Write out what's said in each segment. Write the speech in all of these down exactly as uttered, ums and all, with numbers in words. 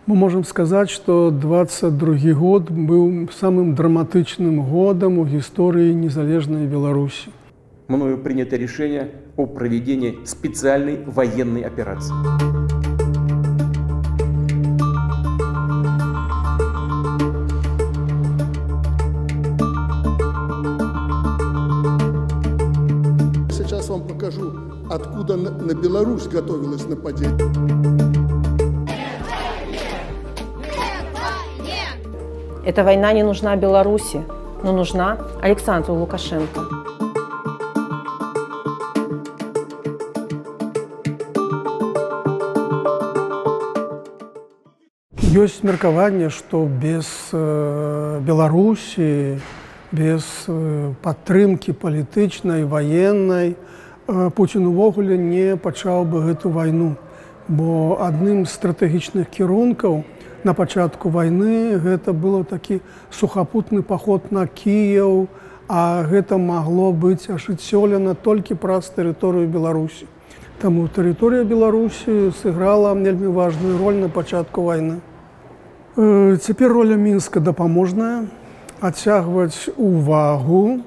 Мы можем сказать, что двадцать другі год был самым драматичным годом в истории незалежной Беларуси. Мною принято решение о проведении специальной военной операции. Сейчас вам покажу, откуда на Беларусь готовилось нападение. Эта война не нужна Беларуси, но нужна Александру Лукашенко. Есть меркаванне, что без э, Беларуси, без э, падтрымки палітычнай, военной, э, Путин увогуле не пачаў бы эту войну. Бо адным з стратэгічных кірункаў на пачатку войны гэта было такі сухапутны паход на Кіеў, а гэта магло быць ажыццёўлена толькі праз тэрыторыю Беларусі. Таму тэрыторыя Беларусі сыграла вельмі важную роль на пачатку войны. Цяпер роля Мінска дапаможная, адцягваць увагу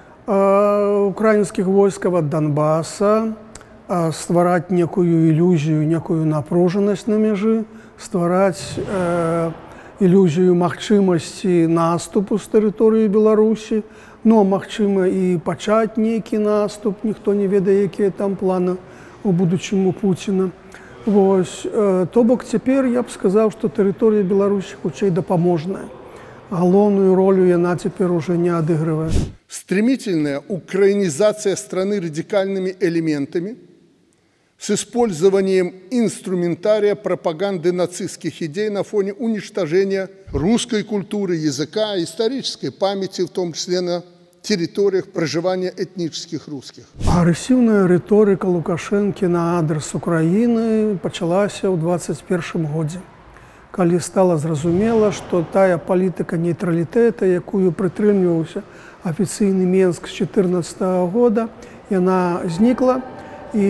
украінскіх войскаў ад Донбаса, ствараць некую ілюзію, некую напружанасць на мяжы, ствараць э, ілюзію магчымасці наступу з тэрыторыі Беларусі, но магчыма і пачаць нейкі наступ, ніхто не ведае, якія там планы у будучым у Пуціна. Вось, э, то бок цяпер я б сказаў, што тэрыторыя Беларусі хутчэй дапаможная. Галоўную ролю яна цяпер уже не адыгрывае. Стремительная украинизация страны радикальными элементами с использованием инструментария пропаганды нацистских идей на фоне уничтожения русской культуры, языка, исторической памяти, в том числе на территориях проживания этнических русских. Агрэсіўная рыторыка Лукашэнкі на адрес Украіны пачалася ў двадцать першым годзе, калі стала зразумела, што тая палітыка нейтралітэта, якую прытрымліваўся афіцыйны Менск з чатырнаццатага года, яна знікла, і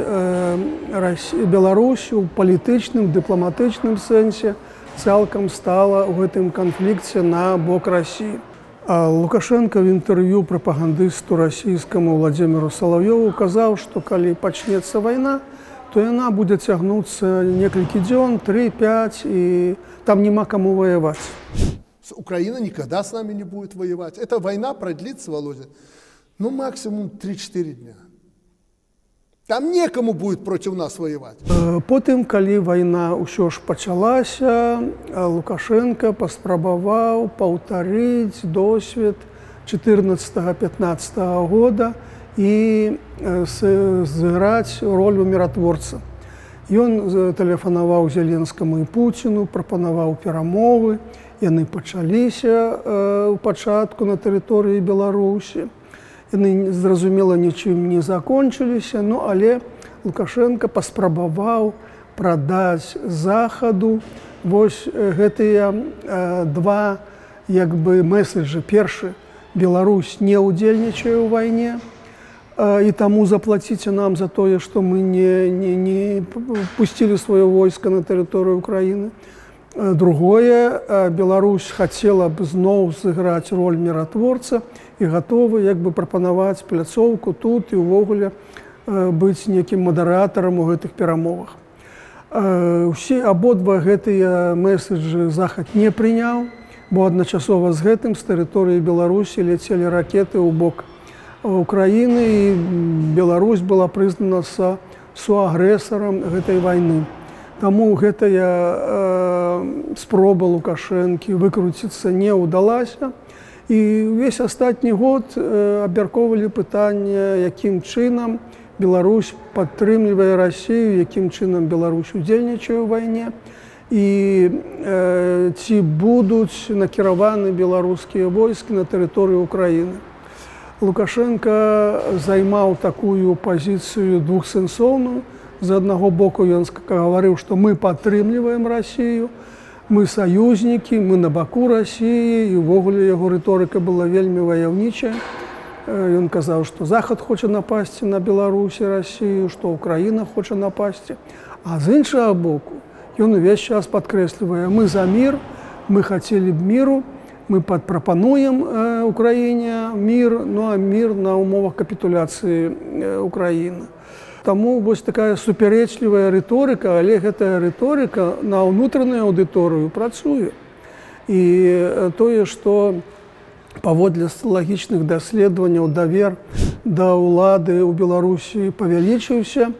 э, Беларусь у палітычным, дыпламатычным сэнсе цалкам стала ў гэтым канфлікце на бок Расіі. А Лукашенко в інтэрв'ю прапагандысту расійскаму Владзіміру Салаўёву казаў, што калі пачнецца вайна, то яна будзе цягнуцца некалькі дзён, тры-пяць, і там няма каму воевать. Украина никогда с нами не будет воевать. Эта война продлится, Володя, ну максимум три-четыре дня. Там некому будет против нас воевать. Потым, калі вайна ўсё ж пачалася, Лукашенко паспрабаваў паўтарыць досвед чатырнаццатага-пятнаццатага года і зыграць ролю міратворца. Ён тэлефанаваў Зеленскаму і Пуціну, прапанаваў перамовы. Яны пачаліся ў пачатку на тэрыторыі Беларусі. Яны, зразумела, нічым не закончыліся, ну, але Лукашенко паспрабаваў прадаць Захаду вось гэтыя э, два як бы месседжы. Першы, Беларусь не ўдзельнічае ў вайне, э, і таму заплаціце нам за тое, што мы не, не, не пусцілі сваё войска на тэрыторыю Украіны. Другое, Беларусь хацела б зноў сыграць роль міратворца і гатовы як бы прапанаваць пляцоўку тут і ўвогуле быць некім мадэратарам у гэтых перамовах. Усе абодва гэтыя месседжы Захад не прыняў, бо адначасова з гэтым з тэрыторыі Беларусі ляцелі ракеты ў бок Украіны, і Беларусь была прызнана суагрэсарам гэтай вайны. Таму гэтая э, спроба Лукашэнкі выкруціцца не ўдалася. І ўвесь астатні год э, абмяркоўвалі пытанне, якім чынам Беларусь падтрымлівае Расію, якім чынам Беларусь удзельнічае ў вайне, і э, ці будуць накіраваны беларускія войскі на тэрыторыю Украіны. Лукашенко займаў такую пазіцыю двухсэнсоўную. З аднаго боку ён гаварыў, што мы падтрымліваем Расію, мы саюзнікі, мы на баку Расіі, і ўвогуле яго рыторыка была вельмі ваяўнічая. Ён казаў, што Захад хоча напасці на Беларусь і Расію, што Украіна хоча напасці. А з іншага боку, ён увесь час падкрэслівае: мы за мір, мы хацелі б міру, мы прапануем э, Украіне мір, ну а мір на умовах капітуляцыі э, Украіны. Таму вось такая супярэчлівая рыторыка, але гэтая рыторыка на ўнутраную аўдыторыю працуе. І тое, што паводле сацыялагічных даследаванняў давер да ўлады ў Беларусі павялічыўся,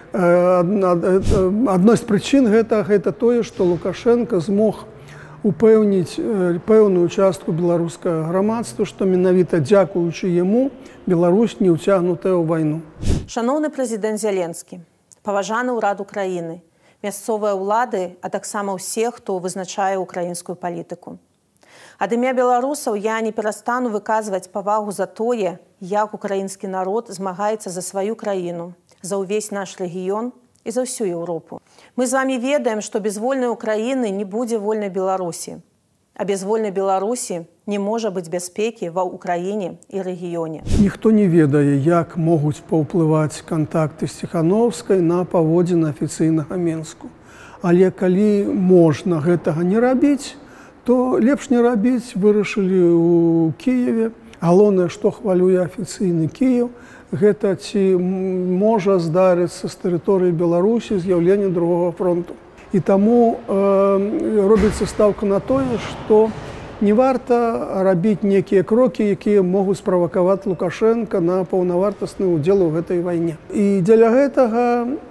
адной з прычын гэтага гэта тое, што Лукашенко змог упэўніць пэўную частку беларускага грамадства, што менавіта дзякуючы яму Беларусь не ўцягнутая ў вайну. Шановны прэзідэнт Зеленскі, паважаны ўрад Украіны, мясцовыя ўлады, а таксама ўсе, хто вызначае украінскую палітыку. Ад імя беларусаў я не перастану выказваць павагу за тое, як украінскі народ змагаецца за сваю краіну, за ўвесь наш рэгіён і за ўсю Еўропу. Мы з вамі ведаем, што без вольнай Украіны не будзе вольнай Беларусі, а без вольнай Беларусі не можа быць бяспекі ва Украіне і рэгіёне. Ніхто не ведае, як могуць паўплываць кантакты з Ціхановскай на паводзіны афіцыйнага Менску. Але калі можна гэтага не рабіць, то лепш не рабіць, вырашылі ў Кіеве. Галоўнае, што хвалюе афіцыйны Кіеў, гэта ці можа здарыцца з тэрыторыі Беларусі з'яўленне другога фронту. І таму э, робіцца стаўка на тое, што не варта рабіць некія крокі, якія могуць справакаваць Лукашенка на паўнавартасны ўдзел у гэтай вайне. І дзеля гэтага э,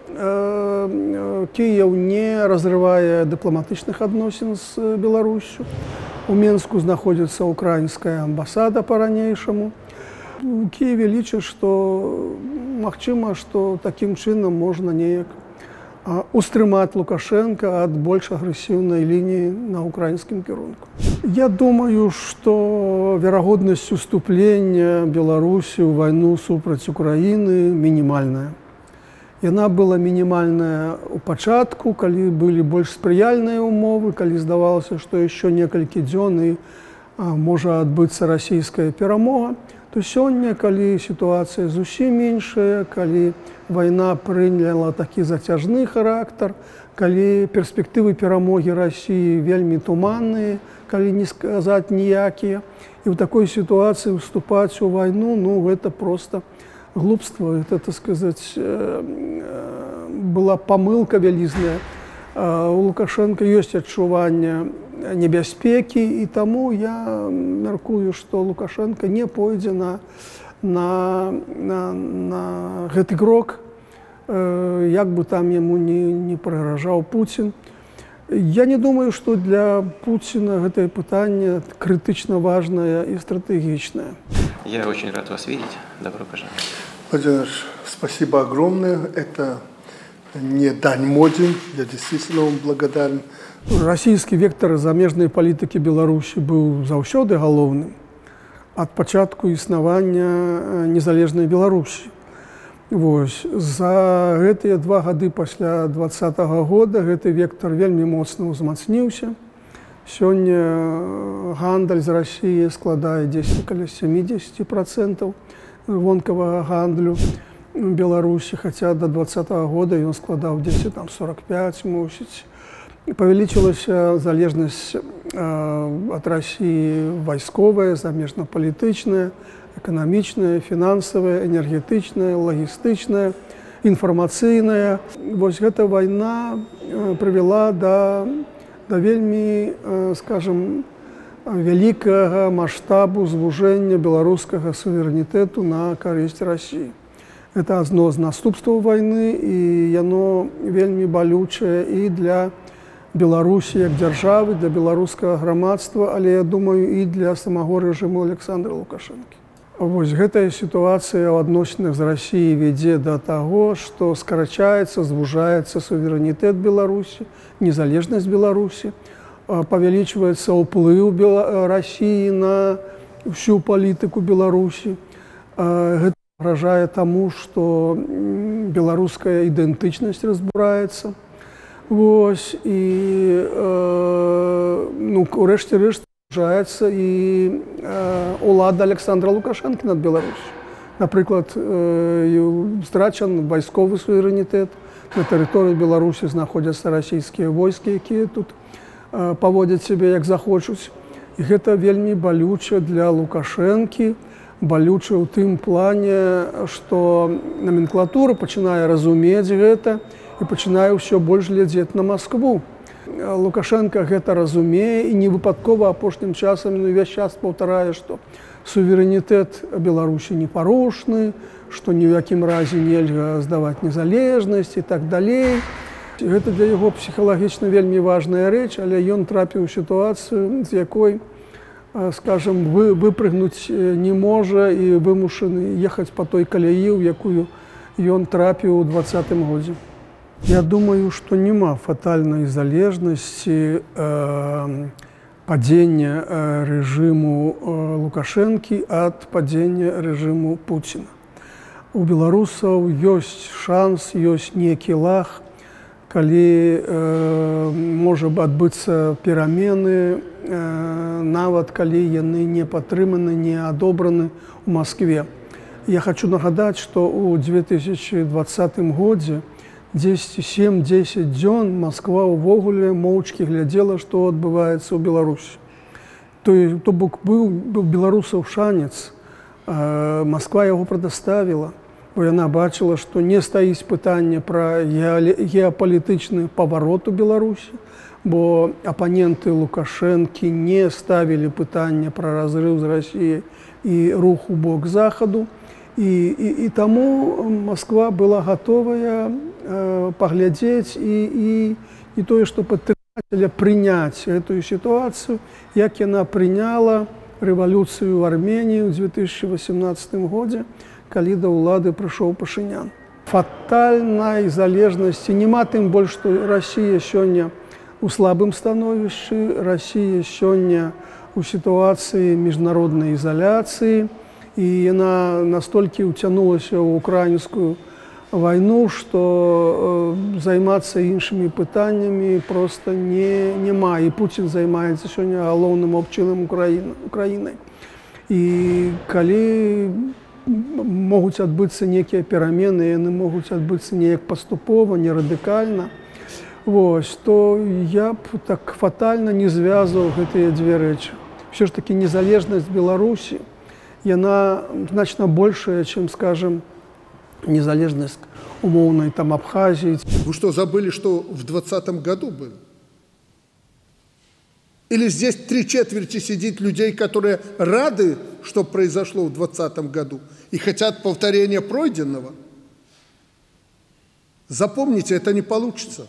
Кіеў не разрывае дыпламатычных адносін з Беларуссю. У Менску знаходзіцца украінская амбасада па-ранейшаму. У Киеве лічаць, што магчыма, што такім чынам можна неяк устрымаць Лукашенка ад больш агрэсіўнай лініі на украінскім кірунку. Я думаю, што верагоднасць уступлення Беларусі ў вайну супраць Украіны мінімальная. Яна была мінімальная ў пачатку, калі былі больш спрыяльныя ўмовы, калі здавалася, што яшчэ некалькі дзён і можа адбыцца расійская перамога. То сёння, калі сітуацыя зусім іншая, калі вайна прыняла такі зацяжны характар, калі перспектывы перамогі Расіі вельмі туманныя, калі не сказаць ніякія, і ў такой сітуацыі ўступаць у вайну, ну, гэта проста глупства, это, так сказаць, была памылка вялізная. У Лукашенка ёсць адчуванне небяспекі, і таму я мяркую, што Лукашенко не пойдзе на, на, на, на гэты крок, як бы там яму не, не прыгражаў Пуцін. Я не думаю, што для Пуціна гэтае пытанне крытычна важнае і стратэгічнае. Я очень рад вас видеть. Добро пожаловать. Владимир, спасибо огромное. Это не дань моде. Я действительно вам благодарен. Расійскі вектар замежнай палітыкі Беларусі быў заўсёды галоўным ад пачатку існавання незалежнай Беларусі. Вось. За гэтыя два гады пасля двадцатага года гэты вектар вельмі моцна ўзмацніўся. Сёння гандаль з Расіяй складае дзесьці каля сямідзесят працэнтаў вонкавага гандлю Беларусі, хаця да двадцатага года ён складаў дзесьці там сорок пять, мусіць. Павялічылася залежнасць э, ад Расіі вайсковая, замежна-палітычная, эканамічная, фінансавая, энергетычная, лагістычная, інфармацыйная. Вось гэта вайна э, прывяла да, да вельмі, э, скажем, вялікага маштабу звужэння беларускага суверэнітэту на карысць Расіі. Гэта адно з наступстваў вайны, і яно вельмі балючае і для Беларусі як дзяржавы, для беларускага грамадства, але, я думаю, і для самого рэжыму Александра Лукашэнкі. Вось гэтая сітуацыя ў адносінах з Расіяй вядзе да таго, што скарачаецца, звужаецца суверэнітэт Беларусі, незалежнасць Беларусі, павялічваецца ўплыў Расіі на всю палітыку Беларусі. Гэта пагражае таму, што беларуская ідэнтычнасць разбураецца. Вось, і, э, ну, урэшце рэшт, звужаецца і э, улада Александра Лукашэнкі над Беларусю. Напрыклад, э, страчан вайсковы суверэнітэт, на тэрыторыі Беларусі знаходзяцца расійскія войскі, якія тут паводзяць сябе як захочуць. І гэта вельмі балюча для Лукашэнкі, балюча ў тым плане, што номенклатура пачынае разумець гэта і пачынае ўсё больш глядзець на Маскву. Лукашенко гэта разумее і не выпадкова апошнім часам увесь час паўтарае, што суверэнітэт Беларусі непарушны, што ні ў якім разе нельга здаваць незалежнасць і так далей. Гэта для яго псіхалагічна вельмі важная рэч, але ён трапіў у сітуацыю, з якой, скажам, вы, выпрыгнуць не можа і вымушаны ехаць па той каляі, у якую ён трапіў у двадцатым годзе. Я думаю, што няма фатальнай залежнасці э, падзення э, рэжыму э, Лукашэнкі ад падзення рэжыму Пуціна. У беларусаў ёсць шанс, ёсць некі лаг, калі э, можа адбыцца перамены, э, нават калі яны не падтрыманы, не адобраны ў Маскве. Я хочу нагадаць, што ў две тысячы двадцатым годзе сем-дзесяць дзён Масква ўвогуле моўчкі глядзела, што адбываецца ў Беларусі. То, то бок быў, быў беларусаў шанец, э, Масква яго прадаставіла, бо яна бачыла, што не стаіць пытанне пра геапалітычны паварот у Беларусі, бо апаненты Лукашэнкі не ставілі пытанне пра разрыв з Расіяй і рух у бок захаду. І, і, і таму Масква была гатовая э, паглядзець і, і не тое, што падтрымаць, але прыняць гэтую сітуацыю, як яна прыняла рэвалюцыю ў Арменіі ў две тысячы васямнаццатым годзе, калі да ўлады прыйшоў Пашынян. Фатальнай залежнасці няма, тым больш, што Расія сёння ў слабым становішчы, Расія сёння ў сітуацыі міжнароднай ізаляцыі, і яна настолькі ўцянулася ў украінскую вайну, што э, займацца іншымі пытаннямі проста не, няма. І Пуцін займаецца сёння галоўным абчынам Украінай. І калі могуць адбыцца некія перамены, яны могуць адбыцца неяк паступова, не радыкальна, вось, то я б так фатальна не звязваў гэтыя дзве рэчы. Усё ж такі незалежнасць Беларусі, яна значна большая, чым, скажем, незалежность умовной там Абхазии. Вы что, забыли, что в двадцатом году было? Или здесь три четверти сидит людей, которые рады, что произошло в двадцатом году, и хотят повторения пройденного? Запомните, это не получится.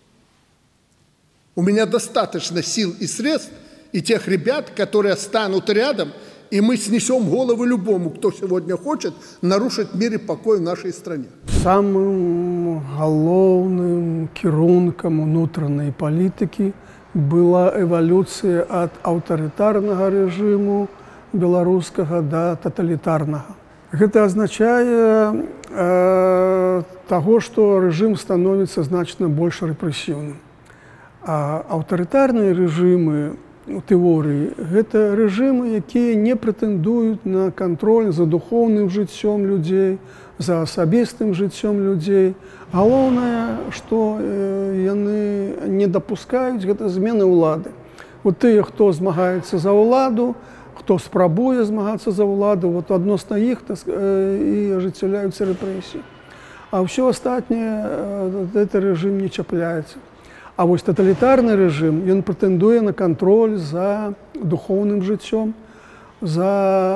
У меня достаточно сил и средств, и тех ребят, которые станут рядом, и мы снесем головы любому, кто сегодня хочет нарушить мир и покой в нашей стране. Самым галоўным кірункам унутранай палітыкі была эвалюцыя ад аўтарытарнага рэжыму беларускага да таталітарнага. Гэта азначае э, таго, што рэжым становіцца значна больш рэпрэсіўным. А аўтарытарныя рэжымы у тэорыі гэта рэжымы, якія не прэтэндуюць на кантроль за духоўным жыццём людзей, за асабістым жыццём людзей. Галоўнае, што яны не дапускаюць гэта змены ўлады. Вот тыя, хто змагаецца за ўладу, хто спрабуе змагацца за ўладу, вот адносна іх і ажыццяўляюцца рэпрэсіі. А ўсё астатняе гэты рэжым не чапляецца. А вось таталітарны рэжым, ён прэтэндуе на кантроль за духоўным жыццём, за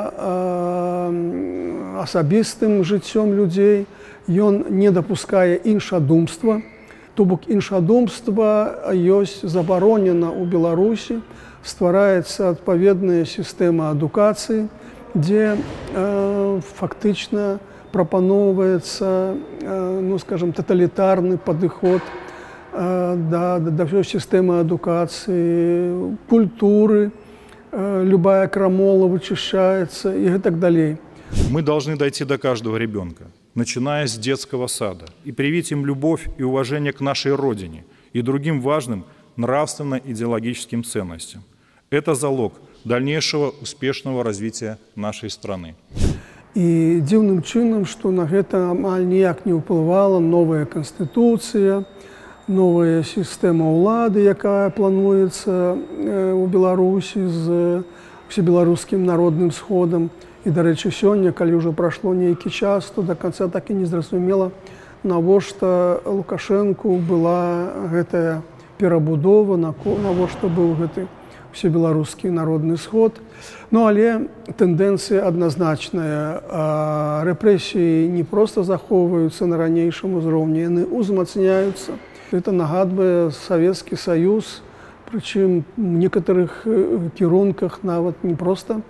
э, асабістым жыццём людзей. Ён не дапускае іншадумства. То бок іншадумства ёсць забаронена ў Беларусі, ствараецца адпаведная сістэма адукацыі, дзе э, фактычна прапаноўваецца, э, ну, скажем, таталітарны падыход да, да всей системы адукации, культуры, любая крамола вычищается и так далее. Мы должны дойти до каждого ребенка, начиная с детского сада, и привить им любовь и уважение к нашей Родине и другим важным нравственно-идеологическим ценностям. Это залог дальнейшего успешного развития нашей страны. І дзіўным чынам, што на гэта амаль ніяк не ўплывала новая канстытуцыя, новая сістэма ўлады, якая плануецца ў Беларусі з усебеларускім народным сходам. І, дарэчы, сёння, калі ўжо прайшло нейкі час, то да канца так і не зразумела, навошта Лукашэнку была гэтая перабудова, навошта быў гэты усебеларускі народны сход. Ну, але тэндэнцыя адназначная. Рэпрэсіі не проста захоўваюцца на ранейшым узроўні, яны ўзмацняюцца. Это нагадвае Савецкі Саюз, прычым в некаторых кірунках нават не проста,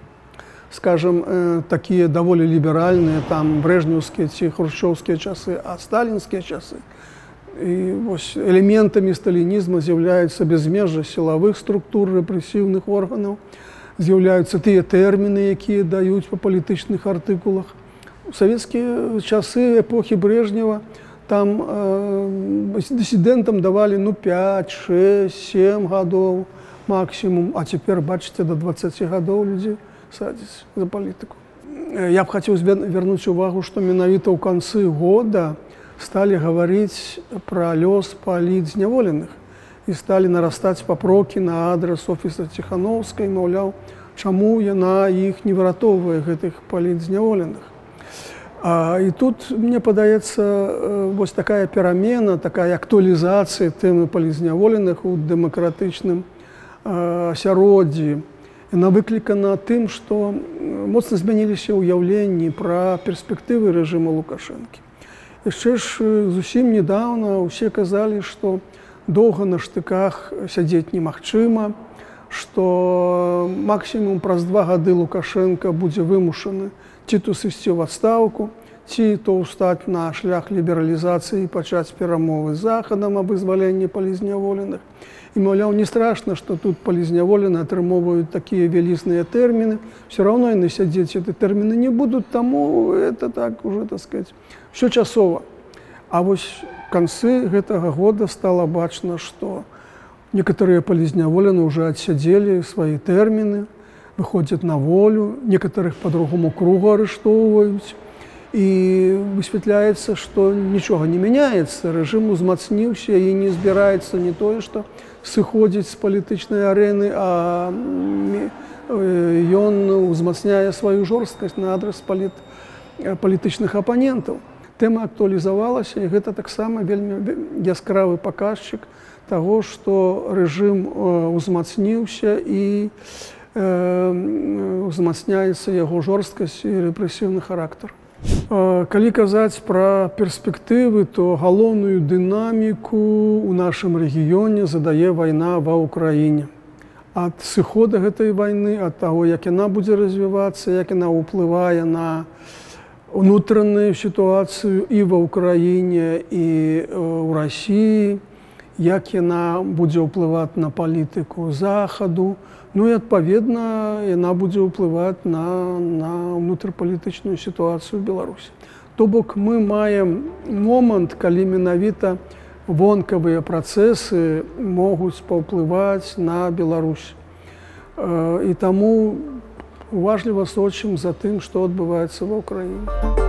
скажем, такія даволі ліберальныя, там брэжнеўскія ці хрушчоўскія часы, а сталінскія часы. І вось элементамі сталінізма з'яўляюцца безмежжа сілавых структур, рэпрэсіўных органаў, з'яўляюцца тыя тэрміны, якія даюць па палітычных артыкулах. У савецкія часы эпохі Брежнева там э, дысідэнтам давалі ну, пяць, шэсць, сем гадоў максімум, а цяпер, бачыце, до дваццаці гадоў людзей садзяць за палітыку. Я б хацеў вярнуць увагу, што менавіта ў канцы года сталі гаварыць пра лёс палітзняволеных і сталі нарастаць папрокі на адрас офіса Ціхановскай, маўляў, чаму яна іх не выратоўвае, гэтых палітзняволеных. А, і тут, мне падаецца, вось такая перамена, такая актуалізацыя тэмы палітзняволеных у дэмакратычным асяроддзі. Яна выклікана тым, што моцна змяніліся ўяўленні пра перспектывы рэжыму Лукашэнкі. Яшчэ ж зусім недавно ўсе казалі, што доўга на штыках сядзець немагчыма, што максімум праз два гады Лукашенко будзе вымушаны ці то сысці ў адстаўку, ці то ўстаць на шлях лібералізацыі і пачаць перамовы з Захадам аб вызваленні палізняволеных. І, маўляў, не страшна, што тут палізняволены атрымоўваюць такія вялізныя тэрміны. Все равно яны сядзець эти тэрміны не будуць, таму это так уже, так сказать, все часова. А вось в канцы гэтага года стала бачна, што некаторыя палізняволены ўжо адсядзелі свае тэрміны, выходзяць на волю, некаторых по другому кругу арыштоўваюць. І высвятляецца, што нічога не мяняецца, рэжым узмацніўся і не збіраецца не тое, што сыходзіць з палітычнай арэны, а ён узмацняе сваю жорсткасць на адрас паліт... палітычных апанентаў. Тэма актуалізавалася, і гэта таксама вельмі яскравы паказчык таго, што рэжым узмацніўся і узмацняецца яго жорсткасць і рэпрэсіўны характар. Калі казаць пра перспектывы, то галоўную дынаміку ў нашым рэгіёне задае вайна ва ўкраіне. Ад сыхода гэтай вайны, ад таго, як яна будзе развівацца, як яна ўплывае на унутраную сітуацыю і ва ўкраіне, і ў Расіі, як яна будзе ўплываць на палітыку Захаду, ну і, адпаведна, яна будзе ўплываць на, на ўнутрапалітычную сітуацыю ў Беларусі. То бок мы маем момант, калі менавіта вонкавыя працэсы могуць паўплываць на Беларусь. І таму уважліва сочым за тым, што адбываецца ва ўкраіне.